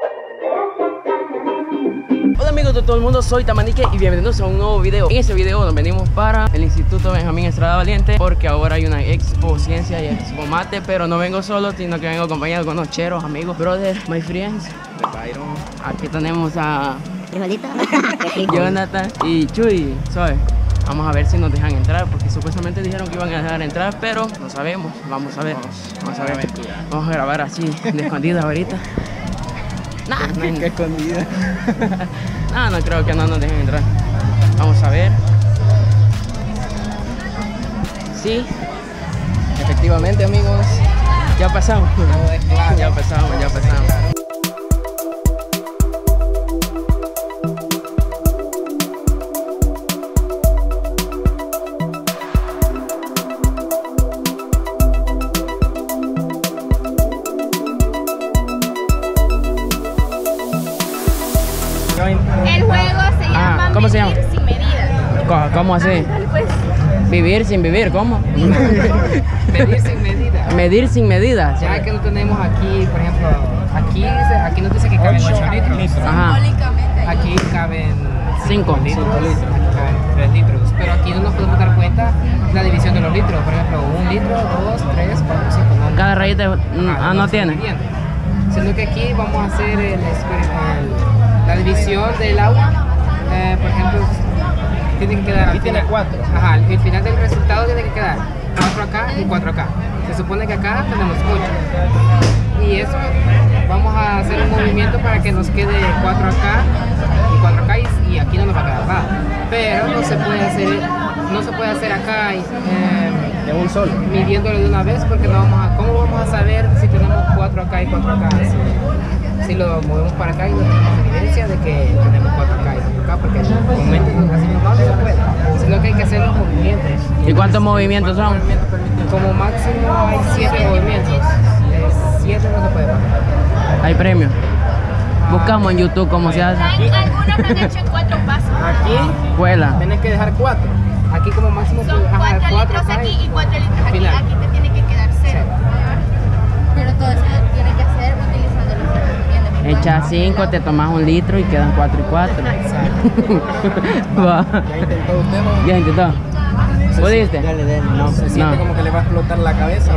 Hola amigos de todo el mundo, soy Tamanique y bienvenidos a un nuevo video. En este video nos venimos para el Instituto Benjamín Estrada Valiente porque ahora hay una expo ciencia y expo mate, pero no vengo solo, sino que vengo acompañado con unos cheros, amigos, brother, my friends. Aquí tenemos a Jonathan y Chuy, ¿sabes? Vamos a ver si nos dejan entrar, porque supuestamente dijeron que iban a dejar entrar, pero no sabemos. Vamos a ver, vamos a ver. Vamos a grabar así, de escondida ahorita. Nah, ¿Qué escondida? No creo que no nos dejen entrar. Vamos a ver. Sí, efectivamente amigos, ya pasamos. Ya pasamos. El juego se llama ¿cómo se llama? Medir sin medida. ¿Cómo así? Pues, Vivir sin vivir, ¿cómo? Medir sin medida. Medir sin medidas. Ya que no tenemos aquí, por ejemplo, aquí nos dice que caben 8 litros. Ajá. simbólicamente. Aquí caben 5 litros, aquí caben 3 litros. Pero aquí no nos podemos dar cuenta la división de los litros. Por ejemplo, 1 litro, 2, 3, 4, 5. No, Cada rayita no tiene. Sino que aquí vamos a hacer la división del agua. Por ejemplo, tiene que quedar. Aquí tiene 4. Ajá, el final del resultado tiene que quedar 4 acá y 4 acá. Se supone que acá tenemos 8. Y eso, vamos a hacer un movimiento para que nos quede 4 acá y 4 acá y aquí no nos va a quedar nada. Pero no se puede hacer acá de un solo, midiéndolo de una vez, porque ¿cómo vamos a saber si tenemos 4 acá y 4 acá? Si lo movemos para acá y no tenemos evidencia de que tenemos 4 acá y 4 acá, porque en el momento así no se puede, sino que hay que hacer los movimientos. ¿Y cuántos movimientos son? Como máximo hay 7 movimientos. 7 no se puede pasar. Hay premio. Buscamos en YouTube cómo se hace. Algunos lo han hecho en 4 pasos. Aquí Escuela. tienes que dejar 4. Aquí como máximo Son 4 litros aquí y 4 litros aquí. Final. Aquí te tiene que quedar 0. Pero todo eso tiene que hacer utilizando los movimientos. Echa 5, te tomas 1 litro y quedan 4 y 4. Va. Ya intentó usted, ¿no? ¿Ya intentó? ¿Pudiste? Dale. No, se siente como que le va a explotar la cabeza.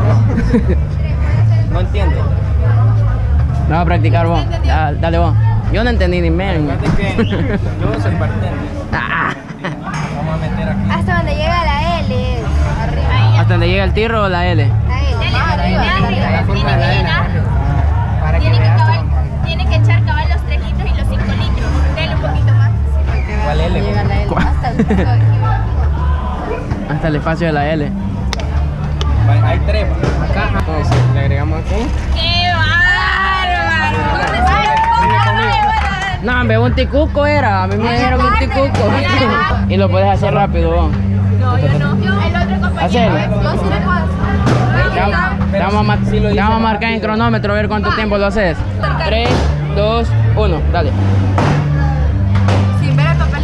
No entiende. Vamos a practicar vos. Dale vos. Yo no entendí ni menos. Fíjate que yo soy bartender. Ah, Vamos a meter aquí. Hasta donde llega la L es arriba. ¿hasta donde llega el tiro o la L? La L, más arriba. La forma de la L. Para que Tiene que veas acabar, tiene que echar cabal los 3 litros y los 5 litros. Dele un poquito más. ¿Cuál L? Llega la L. Hasta el punto de aquí. Hasta el espacio de la L. Hay 3. Acá. Entonces, le agregamos aquí. ¡Qué bárbaro! No, hombre, un ticuco era. A mí me dijeron un ticuco. Y lo puedes hacer rápido vos. No, yo no. El otro compañero. Hacelo. Yo sí le puedo hacer. Te vamos a marcar en cronómetro a ver cuánto tiempo lo haces. 3, 2, 1, dale. Sin ver el papel.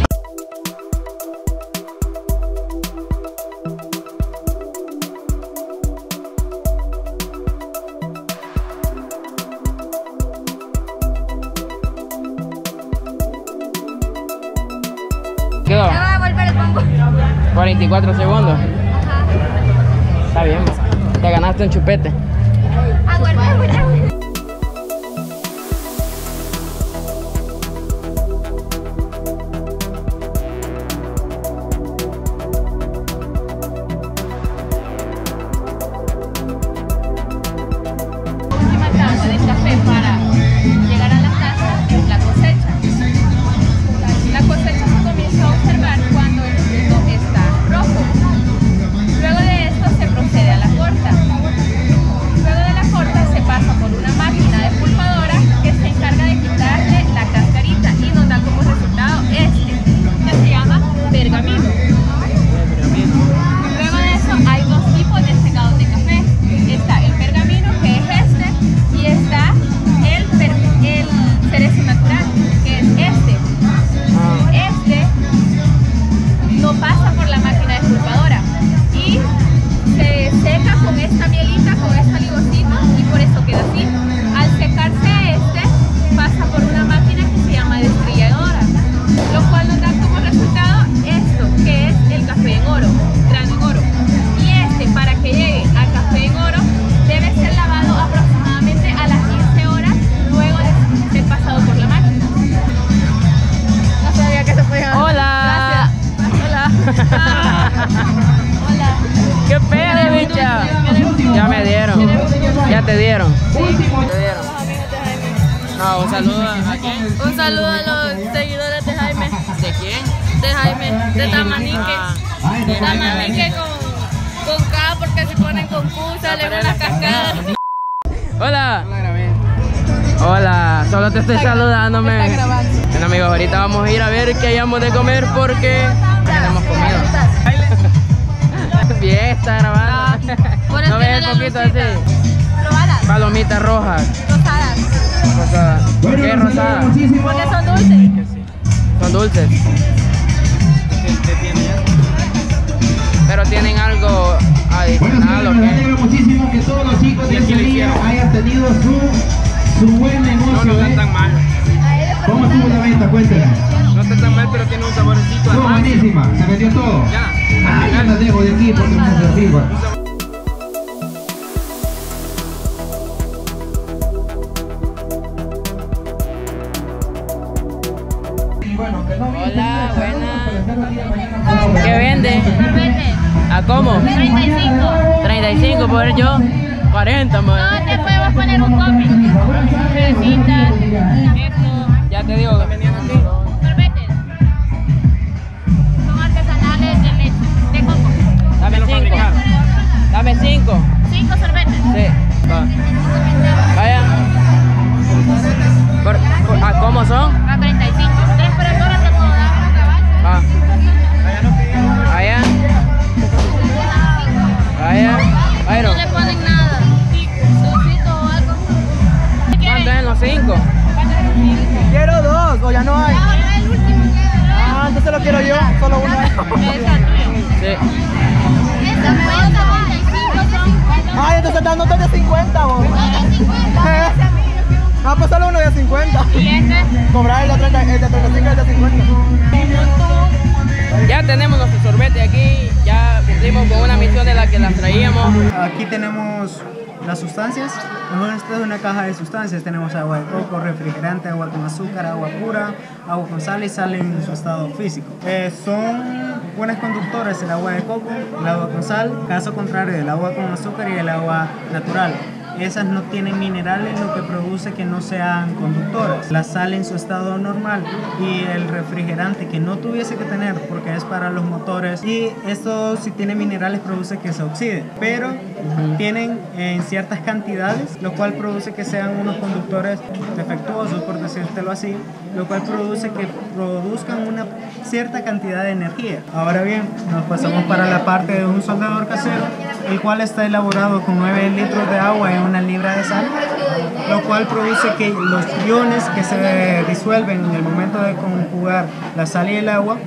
Quedó. Le voy a volver el bombo. 44 segundos. Ajá. Está bien. Te ganaste un chupete. Aguarda. Última taza de café para llegar a la taza es la cosecha. La cosecha se comienza a observar cuando el fruto está rojo. Luego de esto se procede a la corta. Luego de la corta se pasa por Ah, un saludo a quién. Un saludo a los seguidores de Jaime. ¿De quién? De Jaime, de Tamanique. De Tamanique con K porque se ponen con Q, salen unas cascadas. Hola. Hola, solo te estoy saludándome. Bueno amigos, ahorita vamos a ir a ver qué hayamos de comer porque ya hemos comido. Bien, está grabando. ¿No ves el poquito así? Probadas. Palomitas rojas. Rosadas. Rosadas. ¿Por qué rosadas? Porque son dulces. Son dulces. Pero tienen algo adicional, ¿o qué? Me alegra muchísimo que todos los chicos de ese día hayan tenido su buen negocio. No están tan mal. ¿Cómo estuvo la venta? Cuéntame. No está tan mal, pero tiene un saborcito. Estuvo buenísima, se vendió todo. Ya la dejo de aquí porque no se sirva. Hola, buena. ¿Qué vende? Sorbete. ¿A cómo? 35. 35 por yo. 40 más. No, te podemos poner un cómic. Fresitas, esto. Ya te digo. Sorbetes. Son artesanales de leche, de coco. Dame 5. Dame 5. 5 sorbetes. Sí. Va. Vaya. ¿A cómo son? A 35. 3 por el dólar te puedo dar. Va. Vaya. Vaya. Vaya. No le ponen nada. Dulcito o algo. ¿Cuánto es los 5? Quiero 2, o ya no hay. Ahora el último. Ah, entonces lo quiero yo, solo uno. Esa es tuyo. Sí. Esta cuesta 35 son. Ay, entonces dándote de 50, vos. Ah, pues solo uno de 50. ¿Y este? Cobrar el de 35 y el de 50. Ya tenemos nuestro sorbete aquí. Ya cumplimos con una misión de la que las traíamos. Aquí tenemos las sustancias. Esta es una caja de sustancias. Tenemos agua de coco, refrigerante, agua con azúcar, agua pura, agua con sal y sal en su estado físico. Son buenas conductoras el agua de coco, el agua con sal, caso contrario del agua con azúcar y el agua natural. Esas no tienen minerales, lo que produce que no sean conductoras. La sal en su estado normal y el refrigerante que no tuviese que tener porque es para los motores, y esto si tiene minerales produce que se oxide, pero tienen en ciertas cantidades, lo cual produce que sean unos conductores defectuosos, por decírtelo así, lo cual produce que produzcan una cierta cantidad de energía. Ahora bien, nos pasamos para la parte de un soldador casero, el cual está elaborado con 9 litros de agua y 1 libra de sal, lo cual produce que los iones que se disuelven en el momento de conjugar la sal y el agua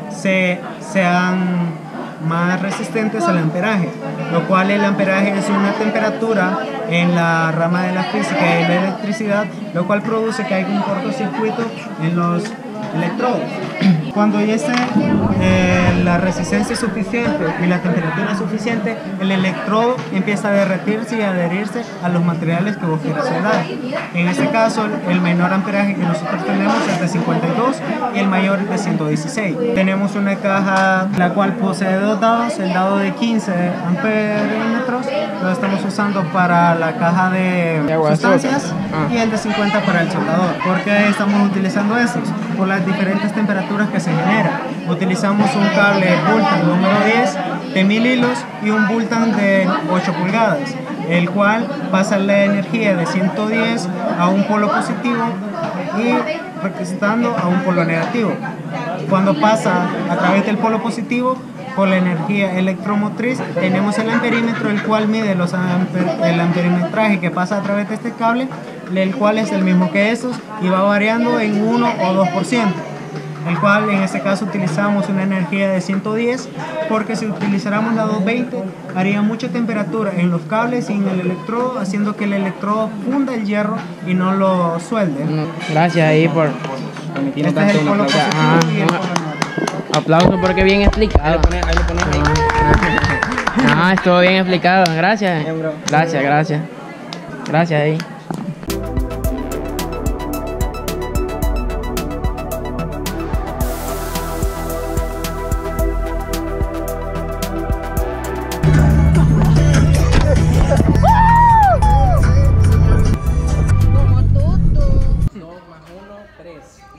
sean más resistentes al amperaje, lo cual el amperaje es una temperatura en la rama de la física y de la electricidad, lo cual produce que haya un cortocircuito en los electrodos. Cuando ya esté la resistencia suficiente y la temperatura suficiente, el electrodo empieza a derretirse y a adherirse a los materiales que vos quieras soldar. En este caso, el menor amperaje que nosotros tenemos es de 52 y el mayor es de 116. Tenemos una caja la cual posee 2 dados, el dado de 15 amperímetros lo estamos usando para la caja de sustancias y el de 50 para el soldador. ¿Por qué estamos utilizando esos? Por las diferentes temperaturas que se generan. Utilizamos un cable Bultan número 10 de 1000 hilos y un Bultan de 8 pulgadas, el cual pasa la energía de 110 a un polo positivo y representando a un polo negativo. Cuando pasa a través del polo positivo, por la energía electromotriz, tenemos el amperímetro, el cual mide el amperimetraje que pasa a través de este cable, el cual es el mismo que esos y va variando en 1 o 2%, el cual en este caso utilizamos una energía de 110, porque si utilizáramos la 220 haría mucha temperatura en los cables y en el electrodo, haciendo que el electrodo funda el hierro y no lo suelde. Gracias ahí por permitirme Este es tanto el un polo aplauso. positivo y el polo negativo. Aplauso porque bien explicado. Ahí lo pones ahí. Ah, estuvo bien explicado. Gracias. Bien, bro. Gracias, gracias. Gracias ahí.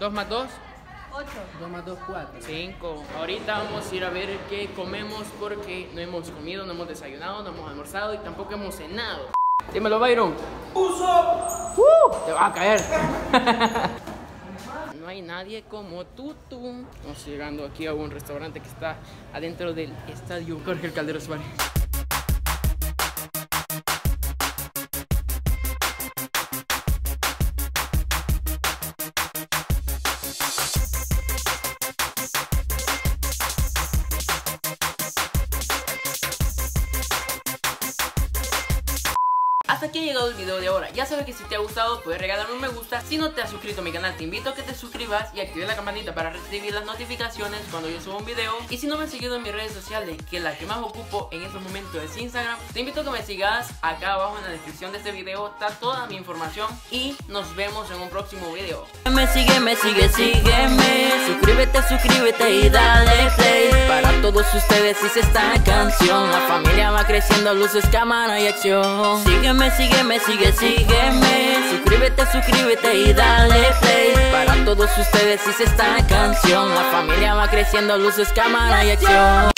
2 más 2. 8. 2 más 2, 4. 5. Ahorita vamos a ir a ver qué comemos porque no hemos comido, no hemos desayunado, no hemos almorzado y tampoco hemos cenado. Dímelo, Byron. Te va a caer. No hay nadie como tú. Estamos llegando aquí a un restaurante que está adentro del estadio Jorge El Caldero Suárez. Hasta aquí ha llegado el video de ahora. Ya sabes que si te ha gustado puedes regalarme un me gusta. Si no te has suscrito a mi canal te invito a que te suscribas y actives la campanita para recibir las notificaciones cuando yo suba un video. Y si no me has seguido en mis redes sociales, que la que más ocupo en estos momentos es Instagram, te invito a que me sigas. Acá abajo en la descripción de este video está toda mi información y nos vemos en un próximo video. Sígueme, suscríbete y dale play. Para todos ustedes hice esta canción. La familia va creciendo, luces, cámara y acción. Sígueme, suscríbete y dale play. Para todos ustedes hice esta canción. La familia va creciendo, luces, cámara y acción.